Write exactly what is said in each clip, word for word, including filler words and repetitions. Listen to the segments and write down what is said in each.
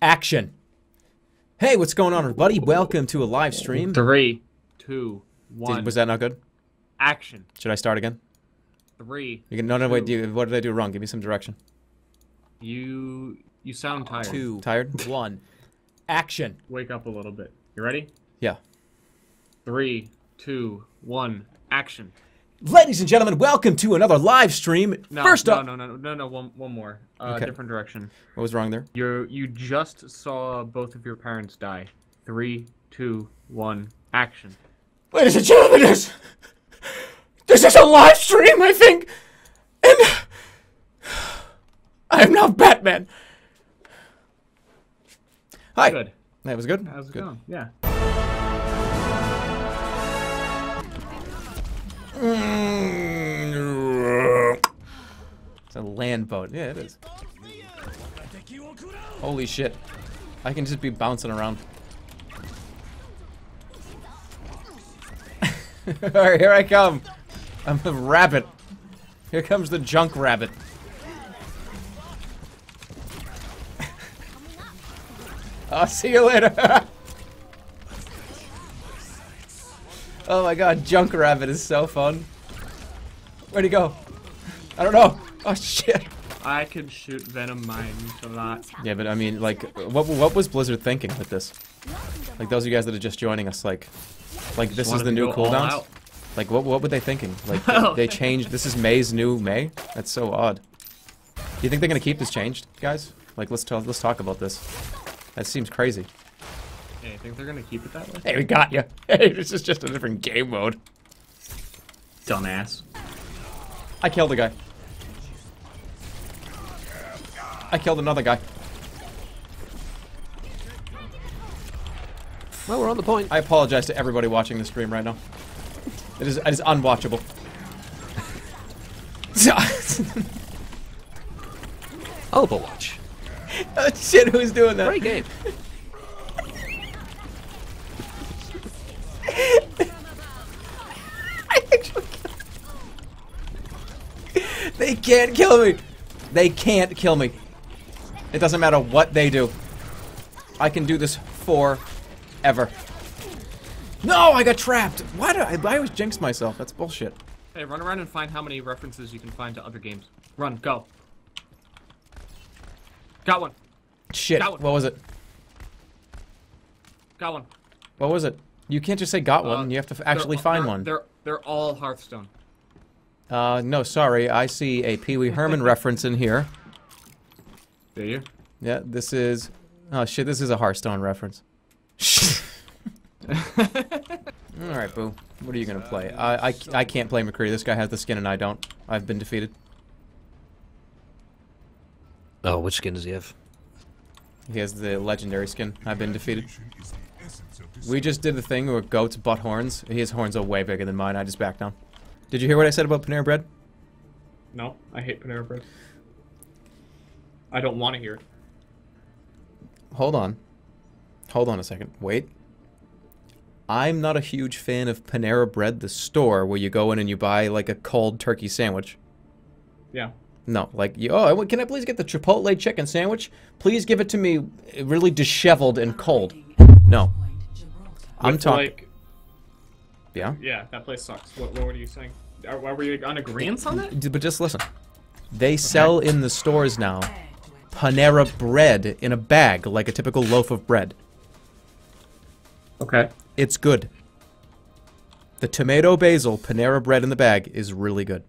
Action. Hey, what's going on, everybody? Welcome to a live stream. Three, two, one. Did, was that not good? Action. Should I start again? Three. You can, no, no, two. wait. Do you, what did I do wrong? Give me some direction. You you sound tired. Two. Tired? One. Action. Wake up a little bit. You ready? Yeah. Three, two, one. Action. Ladies and gentlemen, welcome to another live stream. No, First no, up. no, no, no, no, no. One, one more. Uh, Okay. Different direction. What was wrong there? You you just saw both of your parents die. Three, two, one. Action. Ladies and gentlemen, this, this is a live stream, I think. And I am now Batman. Hi. Good. That was good? How's it good. going? Yeah. It's a land boat. Yeah, it is. Holy shit. I can just be bouncing around. Alright, here I come. I'm the rabbit. Here comes the junk rabbit. I'll see you later. Oh my god, junk rabbit is so fun. Where'd he go? I don't know. Oh shit. I could shoot venom mines a lot. Yeah, but I mean, like, what what was Blizzard thinking with this? Like, those of you guys that are just joining us, like, like this is wanted the to new go all cooldowns? out. Like, what what were they thinking? Like, they, they changed. This is May's new May. That's so odd. Do you think they're gonna keep this changed, guys? Like, let's talk. Let's talk about this. That seems crazy. Hey, I think they're gonna keep it that way. Hey, we got you. Hey, this is just a different game mode. Dumbass. I killed a guy. I killed another guy. Well, we're on the point. I apologize to everybody watching the stream right now. It is it is unwatchable. Overwatch. Oh shit, who's doing that? Great game. I actually killed. They can't kill me. They can't kill me. It doesn't matter what they do. I can do this forever. No, I got trapped. Why did I, I always jinx myself? That's bullshit. Hey, run around and find how many references you can find to other games. Run, go. Got one. Shit. Got one. What was it? Got one. What was it? You can't just say got one. Uh, You have to f actually they're- find they're- one. They're they're all Hearthstone. Uh, no, sorry. I see a Pee Wee Herman reference in here. Do you? Yeah, this is... Oh, shit, this is a Hearthstone reference. Alright, boo. What are you gonna play? I, I, I can't play McCree. This guy has the skin and I don't. I've been defeated. Oh, which skin does he have? He has the legendary skin. I've been defeated. We just did the thing where goats butt horns. His horns are way bigger than mine. I just backed down. Did you hear what I said about Panera Bread? No, I hate Panera Bread. I don't want to hear it. Hold on. Hold on a second. Wait. I'm not a huge fan of Panera Bread, the store, where you go in and you buy, like, a cold turkey sandwich. Yeah. No, like, you, oh, can I please get the Chipotle chicken sandwich? Please give it to me really disheveled and cold. No. I'm With, talking... Like, yeah? yeah, that place sucks. What, what were you saying? Are, are we on agreement on that? D- But just listen. They sell in the stores now Panera Bread in a bag, like a typical loaf of bread. Okay. It's good. The tomato basil Panera Bread in the bag is really good.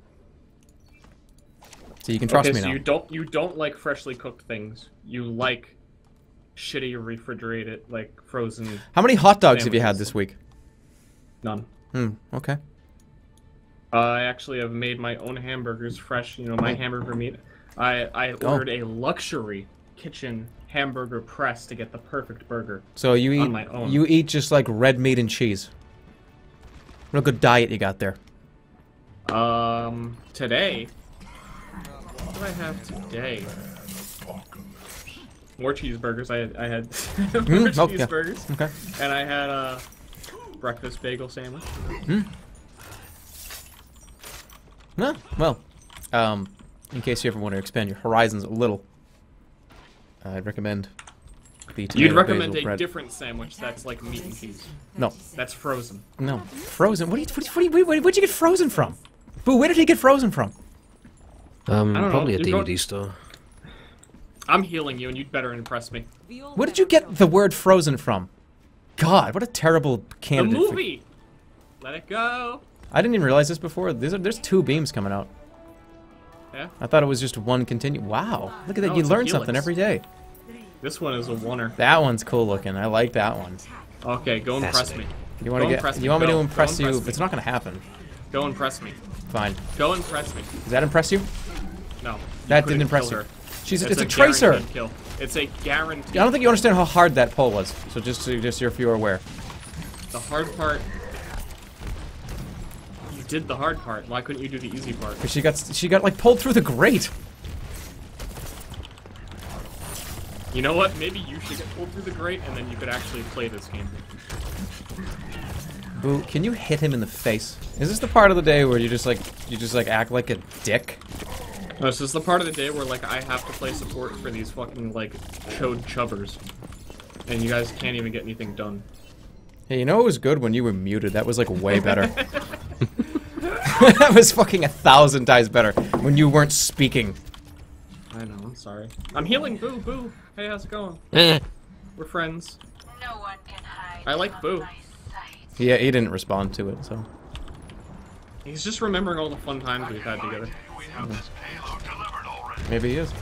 So you can trust okay, me so now. you don't you don't like freshly cooked things. You like shitty refrigerated, like frozen. How many hot dogs have you had sandwiches. this week? None. Hmm, okay. Uh, I actually have made my own hamburgers fresh. You know, my hamburger meat. I I ordered a luxury kitchen hamburger press to get the perfect burger. So you eat on my own. you eat just like red meat and cheese. What a good diet you got there. Um, today. What do I have today? More cheeseburgers. I had I had more Mm, oh, yeah. cheeseburgers, Okay. and I had a breakfast bagel sandwich. Hmm. No, well, um, in case you ever want to expand your horizons a little, I'd recommend the tomato You'd recommend basil a bread. different sandwich that's like meat and cheese. No, That's frozen. no, frozen. What do you? What do you? What do you where, where'd you get frozen from? Boo, where did he get frozen from? Um, I don't know, probably a you D V D don't- store. I'm healing you, and you'd better impress me. Where did you get the word frozen from? God, what a terrible The candidate. for- movie. Let it go. I didn't even realize this before. There's, there's two beams coming out. Yeah. I thought it was just one continue. Wow, look at that. No, You it's a learn something helix. every day. This one is a oneer. That one's cool looking. I like that one. Okay, go impress me. You want to Go get? impress me, You want me go. to Go impress you? impress me. It's not going to happen. Go impress me. Fine. Go impress me. Does that impress you? No. you That couldn't didn't impress kill you. her. She's It's it's a, tracer. guaranteed Kill. It's a guarantee. I don't think you understand how hard that pull was. So just so just so if you're aware. The hard part. You did the hard part. Why couldn't you do the easy part? Cause she got she got like pulled through the grate. You know what? Maybe you should get pulled through the grate, and then you could actually play this game. Boo, can you hit him in the face? Is this the part of the day where you just like you just like act like a dick? No, this is the part of the day where like I have to play support for these fucking like chode chubbers, and you guys can't even get anything done. Hey, you know it was good when you were muted. That was like way better. That was fucking a thousand times better when you weren't speaking. I know. I'm sorry. I'm healing. Boo, boo. Hey, how's it going? Eh. We're friends. No one can hide I like Boo. my sight. Yeah, he didn't respond to it, so. He's just remembering all the fun times we've had together. Maybe he is.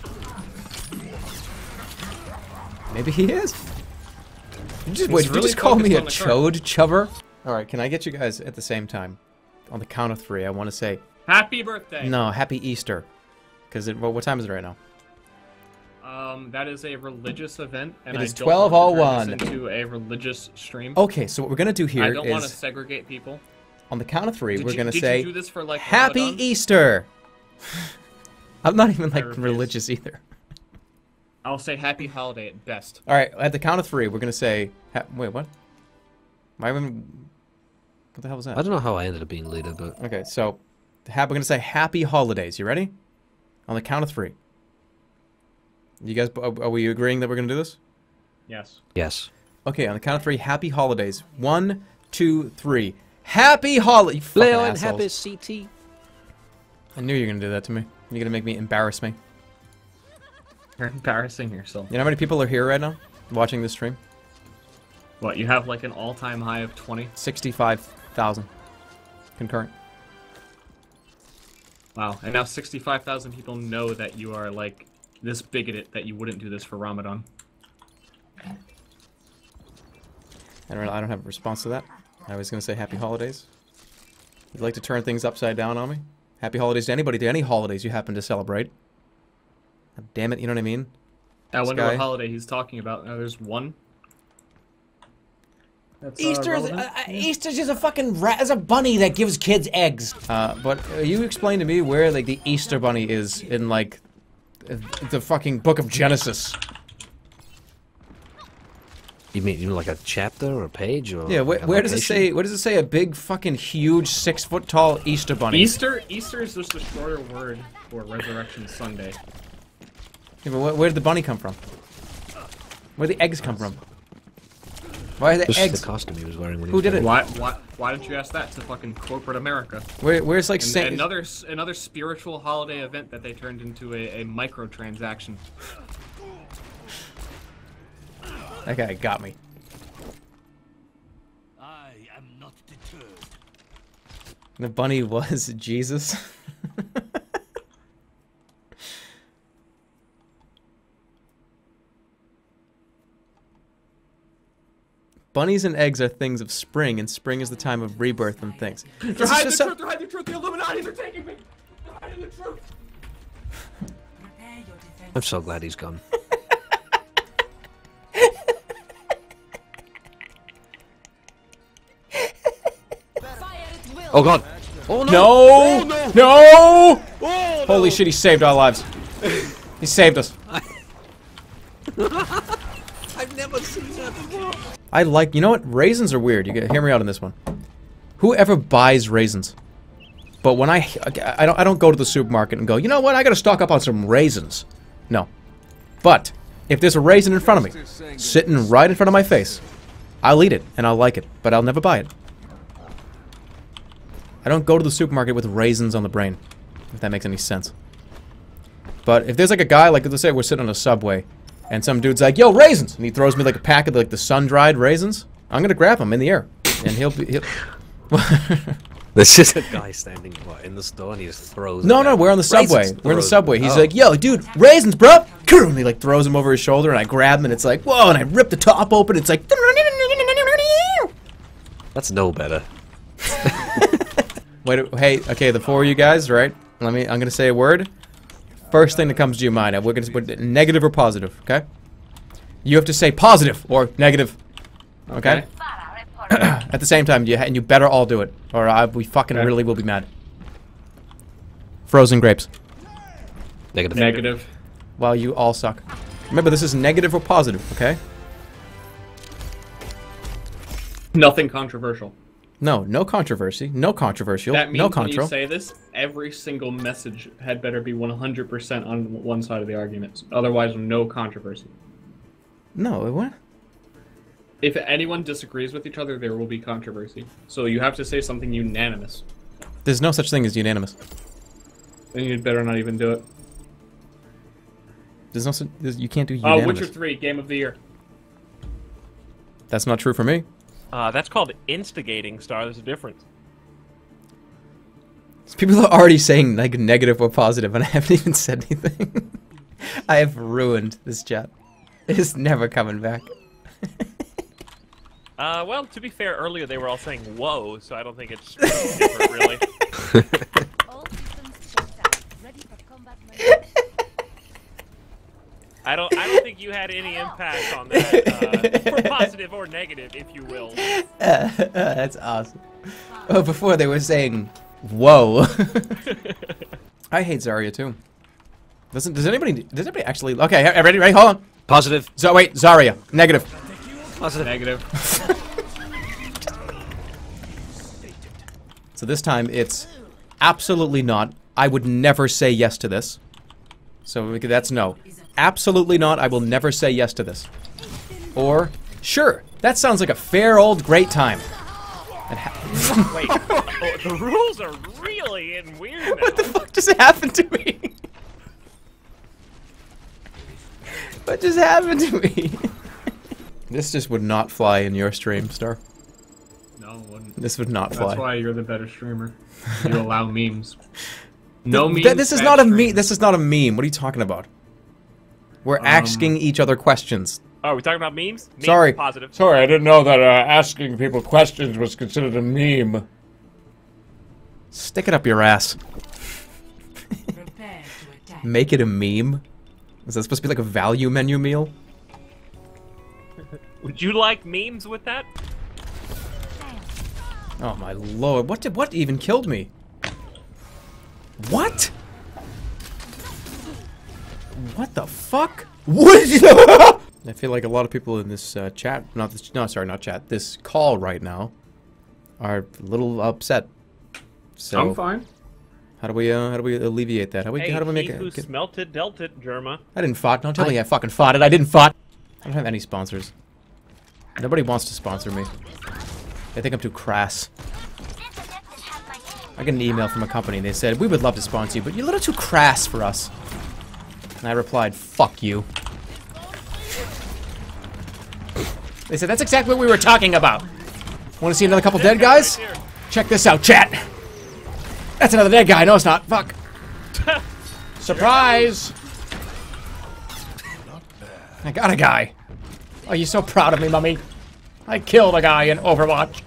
Maybe he is. You just, wait, did you really just call me a focused on the chode chubber? Alright, can I get you guys at the same time? On the count of three, I want to say, Happy birthday. no, happy Easter. Because it, well, what time is it right now? Um, that is a religious event, and It I is don't want to twelve oh turn one. this into a religious stream. Okay, so what we're going to do here I is, don't want to segregate people. on the count of three, Did we're you- going to did say, you do this for, like, Happy Ramadan? Easter! I'm not even, like, refuse. religious either. I'll say happy holiday at best. Alright, at the count of three, we're going to say, ha wait, what? Am I even, what the hell was that? I don't know how I ended up being leader, but Okay, so ha- we're gonna say happy holidays. You ready? On the count of three. You guys, are, are we agreeing that we're gonna do this? Yes. yes. Okay, on the count of three, happy holidays. One, two, three. Happy holidays. Leo and happy C T. I knew you were gonna do that to me. You're gonna make me embarrass me. You're embarrassing yourself. You know how many people are here right now, watching this stream? What, you have like an all-time high of twenty? Sixty-five thousand concurrent. Wow. And now sixty-five thousand people know that you are like this bigoted that you wouldn't do this for Ramadan. I don't. I don't have a response to that. I was gonna say happy holidays. You'd like to turn things upside down on me? Happy holidays to anybody, to any holidays you happen to celebrate. God damn it, you know what I mean? I This wonder guy. what holiday he's talking about. Now there's one. That's, uh, Easter is relevant. uh, Easter's just a fucking rat. Is a bunny that gives kids eggs. Uh, but uh, you explain to me where like the Easter bunny is in like uh, the fucking book of Genesis. You mean you mean like a chapter or a page or? Yeah, where, like a where does it location? say? Where does it say a big fucking huge six foot tall Easter bunny? Easter Easter is just a shorter word for Resurrection Sunday. Yeah, but where, where did the bunny come from? Where the eggs come from? Why are the This is eggs? the costume he was wearing when he Who was did it? Why why why didn't you ask that to fucking corporate America? Where, where's like And Saint? another s- another spiritual holiday event that they turned into a, a microtransaction. That guy got me. I am not deterred. The bunny was Jesus. Bunnies and eggs are things of spring, and spring is the time of rebirth and things. They're This is hiding the just so- truth. They're hiding the truth. The Illuminati. They're taking me. They're hiding the truth. Prepare your defense. I'm so glad he's gone. Fire at will. Oh god! Oh no! No! no! No! Oh, Holy shit, he saved our lives. He saved us. I've never seen that before. I like, you know what? Raisins are weird. You get, hear me out on this one. Whoever buys raisins? But when I, I don't, I don't go to the supermarket and go, you know what? I gotta stock up on some raisins. No. But If there's a raisin in front of me, sitting right in front of my face, I'll eat it and I'll like it, but I'll never buy it. I don't go to the supermarket with raisins on the brain, if that makes any sense. But if there's like a guy, like let's say we're sitting on a subway, and some dude's like, "Yo, raisins!" and he throws me like a pack of like the sun-dried raisins, I'm gonna grab him in the air, and he'll be. He'll There's just a guy standing what, in the store and he just throws. No, it no, down. we're on the subway. Raisins We're in the throws- subway. He's oh. like, "Yo, dude, raisins, bro!" And he like throws them over his shoulder, and I grab him, and it's like, "Whoa!" And I rip the top open. It's like. That's no better. Wait, hey, okay, the four of you guys, right? Let me. I'm gonna say a word. First thing that comes to your mind. We're gonna put negative or positive. Okay. You have to say positive or negative. Okay. At the same time, you and you better all do it, or I, we fucking Okay. really will be mad. Frozen grapes. Negative. Negative. Well, you all suck. Remember, this is negative or positive. Okay. Nothing controversial. No, no controversy. No controversial. That means no when control. you say this, every single message had better be one hundred percent on one side of the argument. Otherwise, no controversy. No, what? If anyone disagrees with each other, there will be controversy. So you have to say something unanimous. There's no such thing as unanimous. Then you'd better not even do it. There's no such. There's, you can't do Oh, unanimous. Witcher three, Game of the Year. That's not true for me. Uh, that's called instigating, Star. There's a difference. People are already saying like negative or positive, and I haven't even said anything. I have ruined this chat. It's never coming back. Uh, well, to be fair, earlier they were all saying "whoa," so I don't think it's different, really. All systems checked out. Ready for combat maneuver. I don't. I don't think you had any impact on that, uh, for positive or negative, if you will. Uh, that's awesome. Oh, before they were saying, "Whoa." I hate Zarya too. Doesn't does anybody does anybody actually? Okay, ready? Ready? Hold on. Positive. So wait, Zarya, negative. Positive. Negative. So this time it's absolutely not. I would never say yes to this. So that's no. Absolutely not. I will never say yes to this. Or sure. That sounds like a fair old great time. And ha Wait, oh, the rules are really in weird now. What the fuck just happened to me? What just happened to me? This just would not fly in your stream, Star. No, it wouldn't. This would not fly. That's why you're the better streamer. You allow memes. No Th- memes. th- This is bad not a stream. meme. This is not a meme. What are you talking about? We're Um, asking each other questions. Oh, are we talking about memes? memes Sorry. Positive. Sorry, I didn't know that uh, asking people questions was considered a meme. Stick it up your ass. Prepare to attack. Make it a meme? Is that supposed to be like a value menu meal? Would you like memes with that? Oh my lord, what did what even killed me? What? What the fuck? What? I feel like a lot of people in this uh, chat, not this, no, sorry, not chat, this call right now, are a little upset. So I'm fine. how do we uh, how do we alleviate that? How, we, Hey, how do we make he it? who get- smelt it dealt it, Jerma. I didn't fought. Don't tell me I fucking fought it. I didn't fought. I don't have any sponsors. Nobody wants to sponsor me. They think I'm too crass. I got an email from a company and they said, "We would love to sponsor you, but you're a little too crass for us." And I replied, "Fuck you." They said, "That's exactly what we were talking about." Want to see another couple dead guys? Right here. Check this out, chat. That's another dead guy. No, it's not. Fuck. Surprise! I got a guy. Oh, you're so proud of me, mummy. I killed a guy in Overwatch.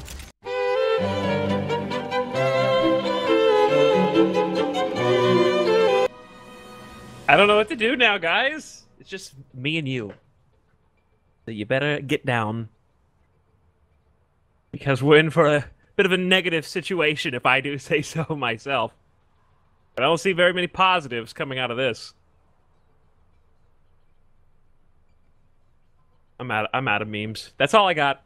I don't know what to do now, guys. It's just me and you. So you better get down. Because we're in for a bit of a negative situation, if I do say so myself. But I don't see very many positives coming out of this. I'm out, I'm out of memes. That's all I got.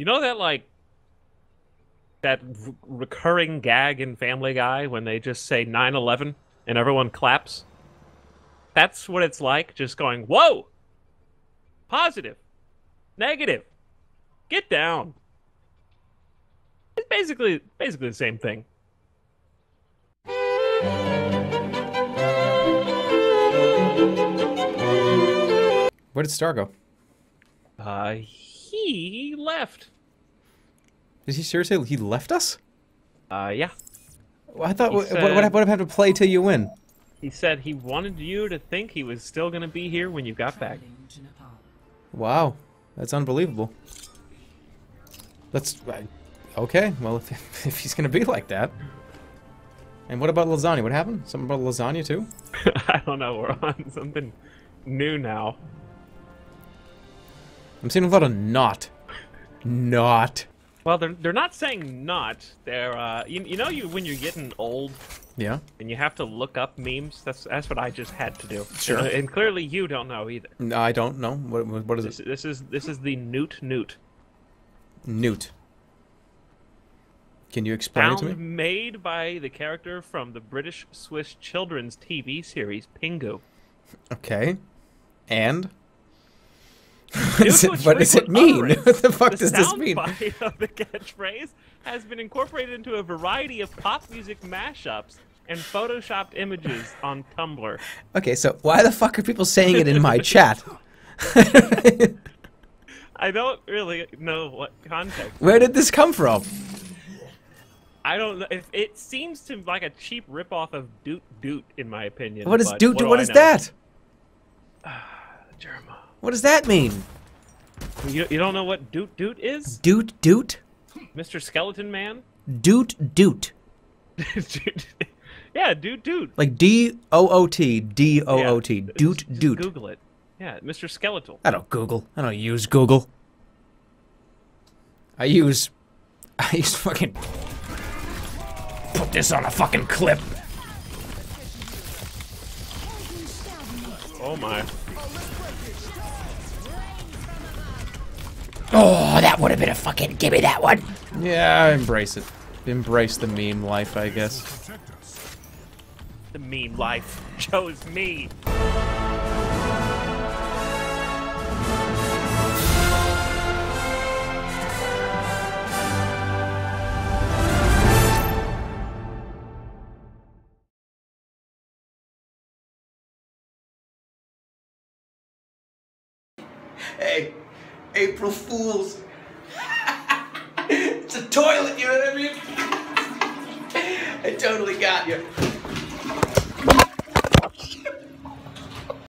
You know that, like, that r recurring gag in Family Guy when they just say nine eleven and everyone claps? That's what it's like, just going, whoa! Positive. Negative. Get down. It's basically, basically the same thing. Where did Star go? Uh, he left. Is he seriously? He left us? Uh, yeah. Well, I thought. He What, said- what, what happened to play till you win? He said he wanted you to think he was still going to be here when you got back. Wow, that's unbelievable. That's uh, okay. Well, if, if he's gonna be like that. And what about lasagna? What happened? Something about lasagna too? I don't know. We're on something new now. I'm seeing a lot of not, not. Well, they're they're not saying not. They're uh, you, you know you when you're getting old Yeah. and you have to look up memes. That's that's what I just had to do. Sure. And, and clearly you don't know either. No, I don't know. What what what is This, it? this is this is the Newt Newt. Newt. Can you explain it to Sound me? made by the character from the British Swiss children's T V series Pingu. Okay. And. What does Due it, to its what does it frequent mean? utterance, What the fuck the does this mean? soundbite of the catchphrase has been incorporated into a variety of pop music mashups and photoshopped images on Tumblr. Okay, so why the fuck are people saying it in my chat? I don't really know what context. Where did this come from? I don't know. If it seems to like a cheap ripoff of Doot Doot, in my opinion. What is but dude? What, do What I is know? that? Jerma. What does that mean? You, you don't know what Doot Doot is? Doot doot? Mister Skeleton Man? Doot doot. Yeah, Doot Doot. Like D O O T D O O T. Yeah, Doot just- just doot. Google it. Yeah, Mister Skeletal. I don't Google. I don't use Google. I use. I use fucking. Put this on a fucking clip. Oh my. Oh, that would have been a fucking. Give me that one. Yeah, embrace it. Embrace the meme life, I guess. The meme life chose me. Hey, April Fools. It's a toilet, you know what I mean? I totally got you.